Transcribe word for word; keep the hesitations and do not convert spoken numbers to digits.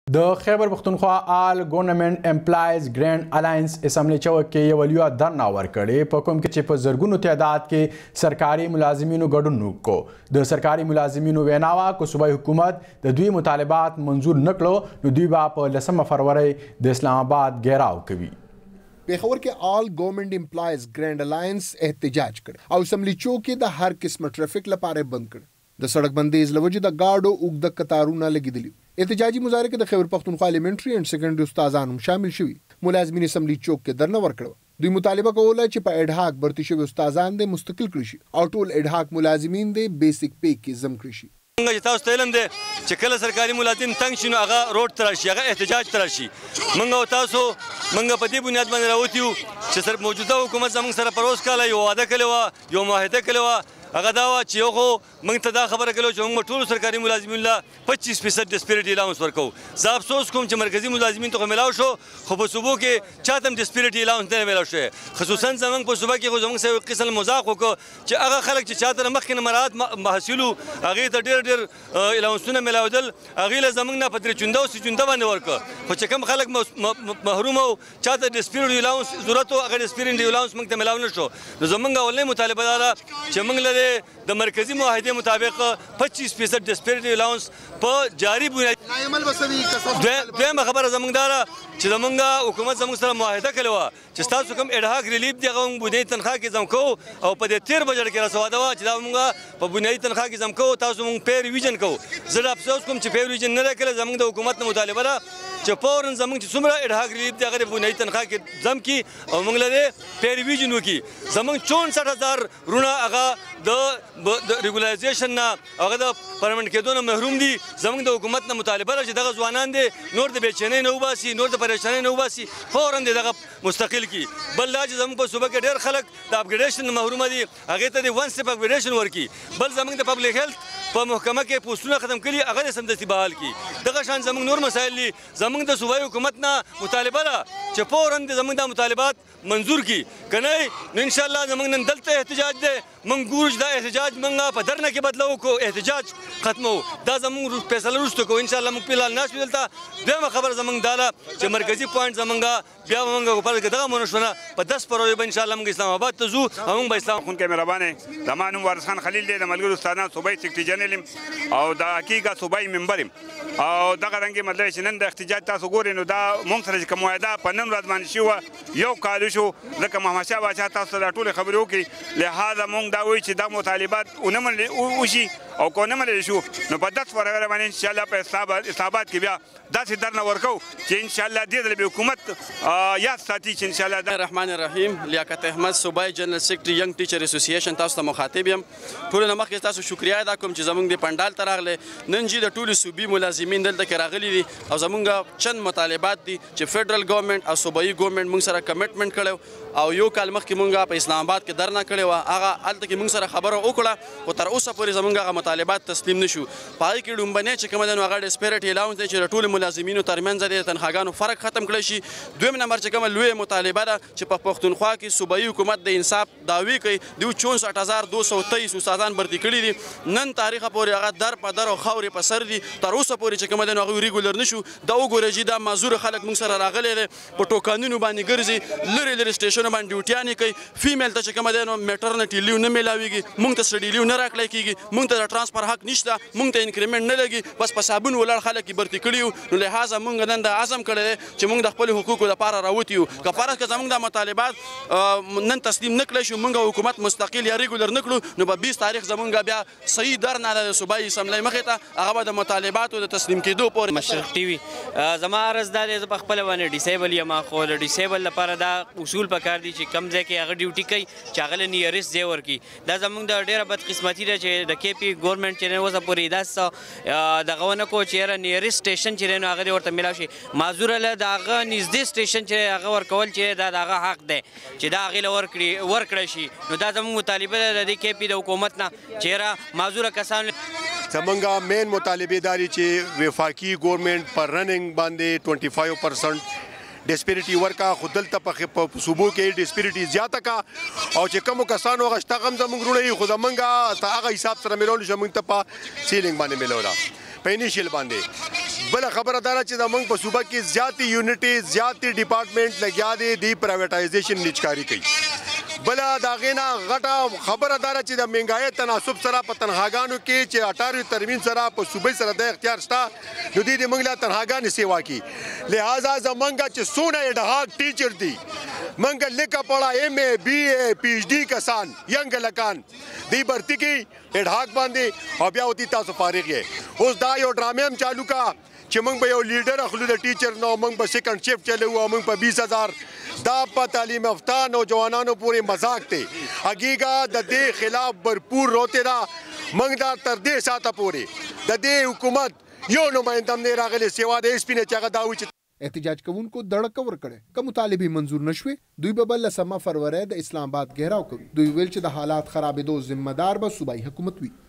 د خیبر پختونخوا آل ګورنمنت امپلایز ګرینډ الاینس اسمبلی چوک کې یو لویه درنه ورکړې په کوم کې چې په زرګونو تعداد کې سرکاري ملازمینو ګډون وکړو د سرکاري ملازمینو ویناوه که صوبایي حکومت د دوی مطالبات منظور نه کړو نو دوی به په لسمه فروری د اسلام آباد ګیراو کوي. पेशावर के all government employees grand alliance एहतजाज कर और असम्बली चौक के द हर किस्म ट्रैफिक लपारे बंद कर द सड़क बंदीज लवजी द गार्डो उगद कतारूना लगी दिली एहतजाजी मुजाहरे के द Khyber Pakhtunkhwa elementary and secondary उस्तादान शामिल शुवी मुलाजमीन असम्बली चौक के दरना वर्कड़ दुई मुतालिबा कोला छि प एडहाक भर्ती शुवी उस्तादान दे मुस्तकिल कृषि और टोल एडहाक मुलाजमीन दे बेसिक पे की जम कृषि منګه تاسو ته علم دی چې کله سرکاري ملازم تنګ شي نو هغه روډ ته راشي هغه احتجاج ته راشي منګه او تاسو منګه په دې بنیاد باندې راوتی یو چې سر موجوده حکومت زموږ سره پروس کاله یو وعده کړې وه یو معاهده کړې وه هغه دا وه چې یو خو موږ ته دا خبره کړې وه چې موږ به ټولو سرکاري ملازمینو له پچیس فیصد ډسپیرټي الاونس ورکوو. زه افسوس کوم چې مرکزي ملازمین ته خو میلاو شو خو په صوبو کې چا ته هم ډسپیرټي الاونس نه میلاو شوی خصوصا زموږ په صوبه کې خو زموږ سره قسم مذاق وکړو چې هغه خلک چې چا ته مخکې نه مراعات محصلو هغې ته ډېر ډېر الاونسونه میلاودل هغې له زموږ نه په درې چونده او سي چونده باندې ورکړه خو چې کوم خلک محروم او چا ته ډسپیرټي الاونس ضرورت و هغه ډسپیرټي الاونس موږ ته میلاو نه شو نو زموږ اولنۍ مطالبه دا ده چې موږ له د مرکزي معاهدې مطابق پچیس فیصد ډسپیرټي الاونس په جاري بنیاد دویمه خبره زموږ دا ده چې زموږ حکومت زموږ سره معاهده کړې وه چې ستاسو کوم اډهاک ریلیف دی هغه موږ بنیادي تنخواه کې ضم کوو او په دې تېر بجټ کې راسه واده وه چې دا موږ په بنیادي تنخواه کې ضم کوو تاسو موږ پی ریویژن کوو. زه ډېر افسوس کوم چې پی ریویژن نه دی کړی زموږ د حکومت نه مطالبه ده چې فوراً زموږ چې څومره اډهاک ریلیف دی هغه د بنیادي تنخواه کې ضم کړي او موږ له پی ریویژن وکړي. زموږ چونسټ هزار رونه هغه د ریګولایزیشن نه هغه د پرمنټ کېدو نه محروم دي. زموږ د حکومت نه مطالبه ده چې دغه ځوانان دي نور د بېچینۍ نه وباسي نور د پریشانۍ نه وباسي فوراً دې دغه مستقل کړي. بل دا چې زموږ په صوبه کې ډېر خلک د اپګریډیشن نه محرومه دي هغې ته د ون سټپ اپګریډیشن ورکړي. بل زموږ د پبلک هیلث په محکمه کې پوسټونه ختم کړي هغه یې سمدستي بحال کړي. دغه شان زموږ نور مسایل دي زموږ د صوبایي حکومت نه مطالبه ده چې فوراً د زموږ دا مطالبات منظور کړي که نه نو انشاءالله زموږ نن دلته احتجاج دی موږ ګورو چې دا احتجاج موږ په درنه کې بدله وکړو احتجاج ختمو دا زموږ فیصله وروسته کوو انشاءالله موږ فلحال ناست یو دلته. دویمه خبره زموږ دا ده چې مرکزي پوینټ زموږ بیا به موږ په دغه مونه شونه په دس فروری به انشاءالله موږ اسلام آباد ته ځو او موږ به اسلام خونکی مهربان زما نوم وارث خان خلیل دی د ملګرو استادان صوبایي سیکرټري جنرال یم او د حقیقت صوبایي ممبر یم او دغه رنګې مطلب چې نن د احتجاج تاسو ګورئ نو دا موږ سره چې کوم معاهده په نن ورځ باندې شوې وه یو کال شو ځکه محمدشاه باچا تاسو ته دا ټولې خبرې وکړي لهذا موږ دا وایو چې دا مطالبات ونه منل وشي او که ونه منل شو نو په دس فروری باندې انشاءالله په اسلام آباد کې بیا داسې درنه ورکوو چې انشاءالله دې ځل به حکومت یاد ساتي چې انشاءالله. الرحمن الرحیم لیاقت احمد صوبایي جنرال سیکرټري ینګ ټیچر اسوسییشن تاسو ته مخاطب یم. ټولو نه مخکې تاسو شکریا ادا کوم چې زموږ د پنډال ته راغلی نن چې د ټولو صوبي ملازمین دلته کې راغلي دي او زموږ چند مطالبات دي چې فیډرل ګورنمنټ او صوبایي ګورنمنټ موږ سره کمیټمنټ کړی او یو کال مخکې موږ په اسلام آباد کې درنه کړې وه هغه هلته کې موږ سره خبره وکړه خو تر اوسه پورې زموږ هغه مطالبات تسلیم نه شو. په هغې کې ډومبنی چې کومه دی نو هغه ډسپیرټي الاونس دی چې د ټولو ملازمینو ترمنځ د تنخواګانو فرق ختم کړی شي. دویم نمبر چې کومه لویه مطالبه ده چې په پښتونخوا کې صوبایي حکومت د انصاف دعوی کوي دوی چونسټ هزار دو سو تیس استادان بردي کړي دي نن تاریخه پورې هغه در په در او خاورې په سر دي تر اوسه پورې چې کومه دی نو هغوی ریګولر نه شو. دا وګوره چې دا معذوره خلک موږ سره راغلی دی په ټوکانونو باندې ګرځي لرې لرې سټیشنو باندې ډیوټیانې کوي فیمیل ته چې کومه دی نو میټرنټي لیو نه میلاویږي موږ ته سټډي لیو نه راکړی کېږي موږ ته د ټرانسفر حق نشته موږ ته انکریمنټ نه لګي بس په صابون ولاړ خلک یې برتي کړي یو نو لهذا موږ نن دا عزم کړی دی چې موږ د خپلو حقوقو دپاره راوتي یو که فرض که زموږ دا مطالبات نن تسلیم نه کړی شو موږ حکومت مستقل یا ریګولر نه کړو نو په بیس تاریخ زموږ بیا صحیح درنه ده د صوبایي اسمبلی مخې ته هغه به د مطالباتو د تسلیم کېدو پورې. مشرق ټي وي زما عرض دا دی زه په خپله باندې ډیسیبل یم خو د ډیسیبل لپاره دا اصول پکار دي چې کم ځای کې هغه ډیوټي کوي چې هغه له نیرست ځای ورکړي. دا زموږ د ډېره بدقسمتي ده چې د کې پي ګورنمنټ چې دی اوسه پورې داسې دغه ونه کړو چې یاره نیرست سټیشن چې دی نو هغه دې ورته میلاو شي معذوره له د هغه نږدې سټیشن چې هغه ورکول چې دا د هغه حق دی چې دا هغې له ورکړي ورکړی شي نو دا زموږ مطالبه ده د دې کې پي د حکومت نه چې یاره معذوره کسان زمونږ مین مطالبې دا دي چې وفاقي ګورنمنټ پر رننګ باندې ټوینټي فایو پرسنټ ډسپیریټي ورکا خو دلته په صوبو کې ډسپیریټي زیاته کا او چې کومو کسانو هغه شته غم زموږ وروڼه یي خو زمونږ هغه حساب سره میلول شي موږ ته په سیلینګ باندې میلوله په انیشل باندې بل خبره دا چې زمونږ په صوبه کې زیاتې یونټي زیاتې ډپارټمنټ لګیا دي دی پرایویټایزیشن نچکاری کوي بل دا غینا غټه خبره دا چې د منګای تناسب سره په تنخواګانو کې چې اټاروي ترمیم سره په صوبې سره د اختیار شته نو دې د منګلا تنخواګانې سیوا کی لہذا زمونږ چې سونه اډهاک ټیچر دي منګ لیکا پڑھا ایم اے بی اے پی ایچ ڈی کسان ینګ لکان دی برتی کی اډهاک باندې او بیا وتی تاسو فارغ یې اوس دا یو ډرامې هم چالو کا چې موږ به یو لیډر اخلو د ټیچر نو موږ به سیکنډ شفت چلو او موږ په بیس هزار دا په تعلیم یافته نوجوانانو پورې مذاق دی حقیقت د دې خلاف بھرپور روتے دا موږ دا تر دې ساته پورې د دې حکومت یو نمائنده نه راغلی سیوا د ایس پی نه چاغه دا و احتجاج کوونکو دړک ور کړي که مطالبه منظور نشوي دوی به بل سما فروری د اسلام آباد گهراو کوي دوی ویل چې د حالات خرابېدو ذمہ دار به صوبایي حکومت وي